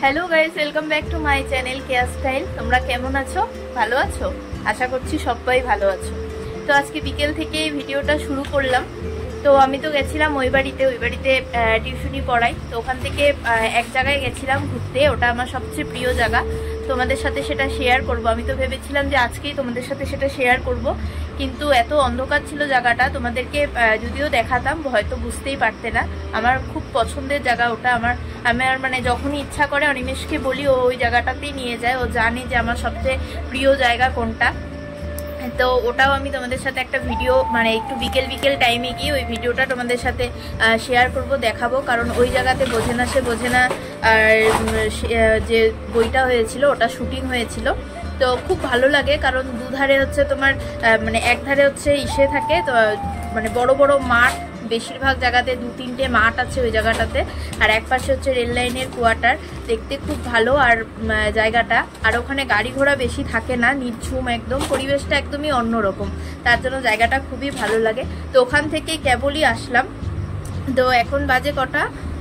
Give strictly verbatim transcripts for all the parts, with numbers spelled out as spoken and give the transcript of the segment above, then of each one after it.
Hello guys, welcome back to my channel Keya style. তোমরা কেমন আছো? ভালো আছো? আশা করছি সবাই ভালো আছো। তো আজকে বিকেল থেকে ভিডিওটা শুরু করলাম। তো আমি তো গেছিলাম ওই বাড়িতে ওই বাড়িতে টিউশনি পড়াই। তো ওখান থেকে এক জায়গায় গেছিলাম ঘুরতে, ওটা আমার সবচেয়ে প্রিয় জায়গা। তোমাদের সাথে সেটা শেয়ার করব। আমি তো ভেবেছিলাম যে আজকেই তোমাদের সাথে সেটা শেয়ার করব, কিন্তু এত অন্ধকার ছিল জায়গাটা, তোমাদেরকে যদিও দেখাতাম হয়তো বুঝতেই পারতে না। আমার খুব পছন্দের জায়গা ওটা। আমার আমার মানে যখনই ইচ্ছা করে অনিমেষকে বলি, ও ওই জায়গাটাতেই নিয়ে যায়। ও জানে যে আমার সবচেয়ে প্রিয় জায়গা কোনটা। তো ওটাও আমি তোমাদের সাথে একটা ভিডিও মানে একটু বিকেল বিকেল টাইমে গিয়ে ওই ভিডিওটা তোমাদের সাথে শেয়ার করব, দেখাবো। কারণ ওই জায়গাতে বোঝে না সে বোঝে না আর যে বইটা হয়েছিল ওটা শুটিং হয়েছিল। তো খুব ভালো লাগে, কারণ দুধারে হচ্ছে তোমার মানে এক ধারে হচ্ছে ইসে থাকে, তো মানে বড় বড় মাঠ, বেশিরভাগ জায়গাতে দু তিনটে মাঠ আছে ওই জায়গাটাতে, আর এক পাশে হচ্ছে রেল লাইনের কোয়ার্টার। দেখতে খুব ভালো আর জায়গাটা, আর ওখানে গাড়ি ঘোড়া বেশি থাকে না, নির্ঝুম একদম, পরিবেশটা একদমই অন্যরকম। তার জন্য জায়গাটা খুবই ভালো লাগে। তো ওখান থেকে কেবলই আসলাম। তো এখন বাজে কটা?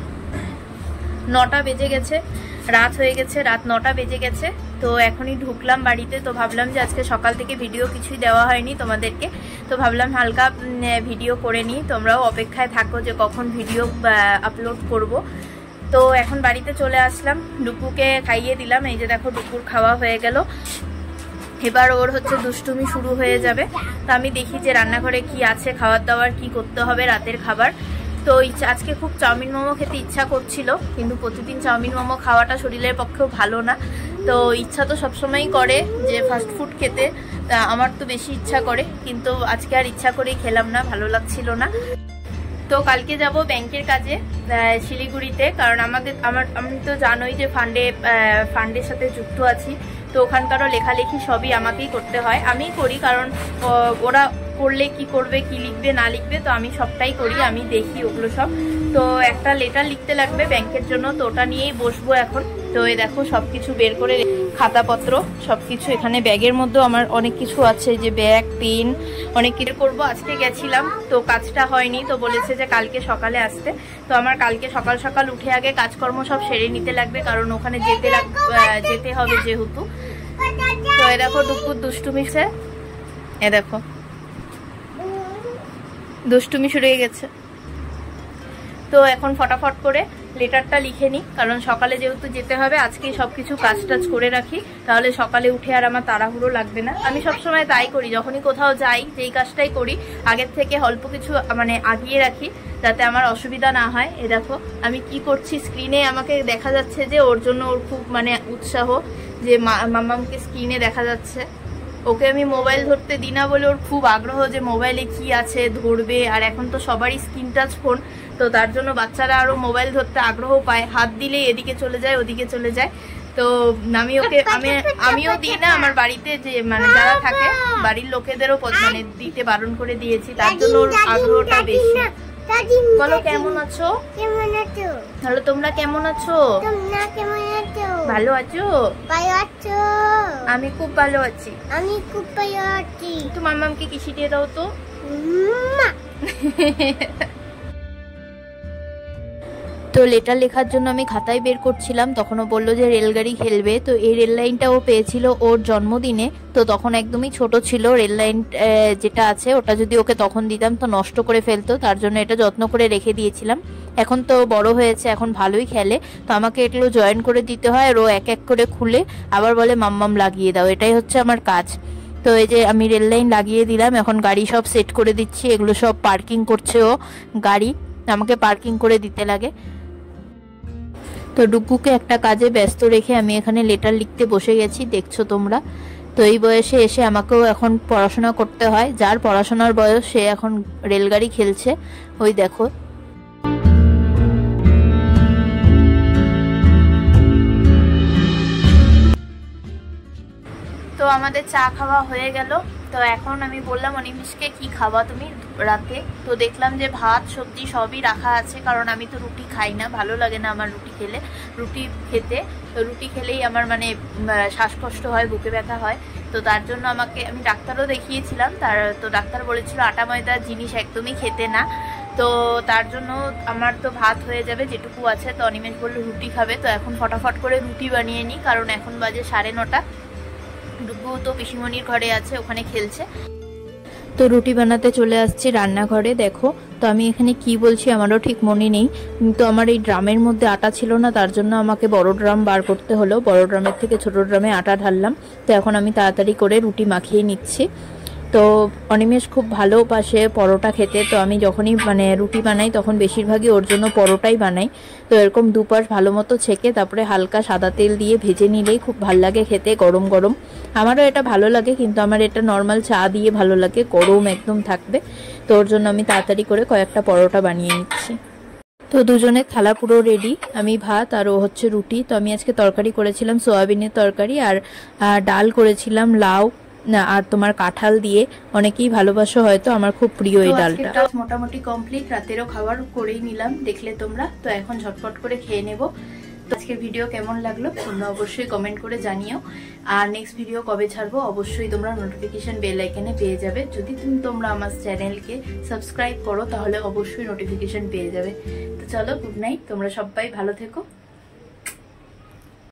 নটা বেজে গেছে, রাত হয়ে গেছে, রাত নটা বেজে গেছে। তো এখনই ঢুকলাম বাড়িতে। তো ভাবলাম যে আজকে সকাল থেকে ভিডিও কিছুই দেওয়া হয়নি তোমাদেরকে, তো ভাবলাম হালকা ভিডিও করে নিই। তোমরাও অপেক্ষায় থাকো যে কখন ভিডিও আপলোড করব। তো এখন বাড়িতে চলে আসলাম, ডুকুকে খাইয়ে দিলাম। এই যে দেখো ডুকুর খাওয়া হয়ে গেল, এবার ওর হচ্ছে দুষ্টুমি শুরু হয়ে যাবে। তো আমি দেখি যে রান্নাঘরে কি আছে, খাবার দাবার কি করতে হবে রাতের খাবার। তো ইচ্ছা আজকে খুব চাউমিন মোমো খেতে ইচ্ছা করছিল, কিন্তু প্রতিদিন চাউমিন মোমো খাওয়াটা শরীরের পক্ষেও ভালো না। তো ইচ্ছা তো সবসময়ই করে যে ফাস্ট ফুড খেতে, আমার তো বেশি ইচ্ছা করে, কিন্তু আজকে আর ইচ্ছা করেই খেলাম না, ভালো লাগছিল না। তো কালকে যাব ব্যাংকের কাজে শিলিগুড়িতে, কারণ আমাদের আমার আমি তো জানোই যে ফান্ডে ফান্ডের সাথে যুক্ত আছি। তো ওখানকারও লেখালেখি সবই আমাকেই করতে হয়, আমিই করি, কারণ ওরা করলে কি করবে, কি লিখবে না লিখবে, তো আমি সবটাই করি, আমি দেখি ওগুলো সব। তো একটা লেটার লিখতে লাগবে ব্যাংকের জন্য, তো ওটা নিয়েই বসবো এখন। তো এই দেখো সব কিছু বের করে, খাতাপত্র সব কিছু এখানে, ব্যাগের মধ্যেও আমার অনেক কিছু আছে, যে ব্যাগ, পেন, অনেক কিছু করবো। আজকে গেছিলাম তো কাজটা হয়নি, তো বলেছে যে কালকে সকালে আসতে। তো আমার কালকে সকাল সকাল উঠে আগে কাজকর্ম সব সেরে নিতে লাগবে, কারণ ওখানে যেতে যেতে হবে যেহেতু। তো এ দেখো দুপুর দুষ্টুমিছে, এ দেখো দুষ্টুমি শুরু হয়ে গেছে। তো এখন ফটাফট করে লেটারটা লিখে নিই, কারণ সকালে যেহেতু যেতে হবে আজকেই সব কিছু কাজ টাজ করে রাখি, তাহলে সকালে উঠে আর আমার তাড়াহুড়ো লাগবে না। আমি সবসময় তাই করি, যখনই কোথাও যাই যেই কাজটাই করি আগের থেকে অল্প কিছু মানে আগিয়ে রাখি, যাতে আমার অসুবিধা না হয়। এ দেখো আমি কি করছি, স্ক্রিনে আমাকে দেখা যাচ্ছে যে ওর জন্য ওর খুব মানে উৎসাহ, যে মামামকে স্ক্রিনে দেখা যাচ্ছে। ওকে আমি মোবাইল ধরতে দিই না বলে ওর খুব আগ্রহ যে মোবাইলে কি আছে ধরবে, আর এখন তো সবারই স্ক্রিন টাচ ফোন, তো তার জন্য বাচ্চারা আরও মোবাইল ধরতে আগ্রহ পায়, হাত দিলে এদিকে চলে যায় ওদিকে চলে যায়। তো আমি ওকে আমি আমিও দিই না, আমার বাড়িতে যে মানে যারা থাকে বাড়ির লোকেদেরও মানে দিতে বারণ করে দিয়েছি, তার জন্য ওর আগ্রহটা বেশি। বলো কেমন আছো? কেমন আছো? হ্যালো, তোমরা কেমন আছো? তোমরা কেমন আছো? ভালো আছো? ভালো আছো? আমি খুব ভালো আছি। আমি খুব ভালো আছি। তো মামামকে কিসি দিয়ে দাও তো। তো লেটার লেখার জন্য আমি খাতায় বের করছিলাম, তখন ও বললো যে রেলগাড়ি খেলবে। তো এই রেল লাইনটা ও পেয়েছিল ওর জন্মদিনে, তো তখন একদমই ছোট ছিল। রেল লাইন যেটা আছে ওটা যদি ওকে তখন দিতাম তো নষ্ট করে ফেলতো, তার জন্য এটা যত্ন করে রেখে দিয়েছিলাম। এখন তো বড় হয়েছে, এখন ভালোই খেলে, তো আমাকে এগুলো জয়েন করে দিতে হয়, আর ও এক এক করে খুলে আবার বলে মাম্মাম লাগিয়ে দাও, এটাই হচ্ছে আমার কাজ। তো এই যে আমি রেল লাইন লাগিয়ে দিলাম, এখন গাড়ি সব সেট করে দিচ্ছি। এগুলো সব পার্কিং করছে ও, গাড়ি আমাকে পার্কিং করে দিতে লাগে। তো ডুকুকে একটা কাজে ব্যস্ত রেখে আমি এখানে লেটার লিখতে বসে গেছি, দেখছো তোমরা। তো এই বয়সে এসে আমাকেও এখন পড়াশোনা করতে হয়, যার পড়াশোনার বয়স সে এখন রেলগাড়ি খেলছে, ওই দেখো। তো আমাদের চা খাওয়া হয়ে গেল। তো এখন আমি বললাম অনিমেষকে কি খাওয়া তুমি রাতে, তো দেখলাম যে ভাত সবজি সবই রাখা আছে, কারণ আমি তো রুটি খাই না, ভালো লাগে না আমার রুটি খেলে, রুটি খেতে। তো রুটি খেলেই আমার মানে শ্বাসকষ্ট হয়, বুকে ব্যথা হয়। তো তার জন্য আমাকে আমি ডাক্তারও দেখিয়েছিলাম, তার তো ডাক্তার বলেছিল আটা ময়দার জিনিস একদমই খেতে না। তো তার জন্য আমার তো ভাত হয়ে যাবে যেটুকু আছে। তো অনিমেষ বললো রুটি খাবে, তো এখন ফটাফট করে রুটি বানিয়ে নিই, কারণ এখন বাজে সাড়ে নটা। ডুবু তো পিসিমণির ঘরে আছে, ওখানে খেলছে। তো রুটি বানাতে চলে আসছি রান্নাঘরে। দেখো তো আমি এখানে কি বলছি আমারও ঠিক মনে নেই, কিন্তু আমার এই ড্রামের মধ্যে আটা ছিল না, তার জন্য আমাকে বড় ড্রাম বার করতে হলো। বড় ড্রামের থেকে ছোট ড্রামে আটা ঢাললাম। তো এখন আমি তাড়াতাড়ি করে রুটি মাখিয়ে নিচ্ছি। তো অনিমেষ খুব ভালোবাসে পরোটা খেতে, তো আমি যখনই মানে রুটি বানাই তখন বেশিরভাগই ওর জন্য পরোটাই বানাই। তো এরকম দুপাশ ভালো মতো ছেঁকে তারপরে হালকা সাদা তেল দিয়ে ভেজে নিলেই খুব ভালো লাগে খেতে, গরম গরম। আমারও এটা ভালো লাগে, কিন্তু আমার এটা নর্মাল চা দিয়ে ভালো লাগে, গরম একদম থাকবে। তো ওর জন্য আমি তাড়াতাড়ি করে কয়েকটা পরোটা বানিয়ে নিচ্ছি। তো দুজনের থালা পুরো রেডি, আমি ভাত আর ও হচ্ছে রুটি। তো আমি আজকে তরকারি করেছিলাম সোয়াবিনের তরকারি, আর ডাল করেছিলাম লাউ না আর তোমার কাঁঠাল দিয়ে। অনেকেই ভালোবাসো হয়তো, আমার খুব প্রিয় এই ডালটা। মোটামুটি কমপ্লিট, রাতেরও খাবার করেই নিলাম দেখলে তোমরা। তো এখন ঝটপট করে খেয়ে নেব। তো আজকের ভিডিও কেমন লাগলো তোমরা অবশ্যই কমেন্ট করে জানিও। আর নেক্সট ভিডিও কবে ছাড়বো অবশ্যই তোমরা নোটিফিকেশন বেল আইকনে পেয়ে যাবে। যদি তুমি তোমরা আমার চ্যানেলকে সাবস্ক্রাইব করো তাহলে অবশ্যই নোটিফিকেশন পেয়ে যাবে। তো চলো, গুড নাইট, তোমরা সবাই ভালো থেকো।